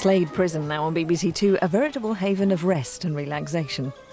Slade Prison now on BBC2, a veritable haven of rest and relaxation.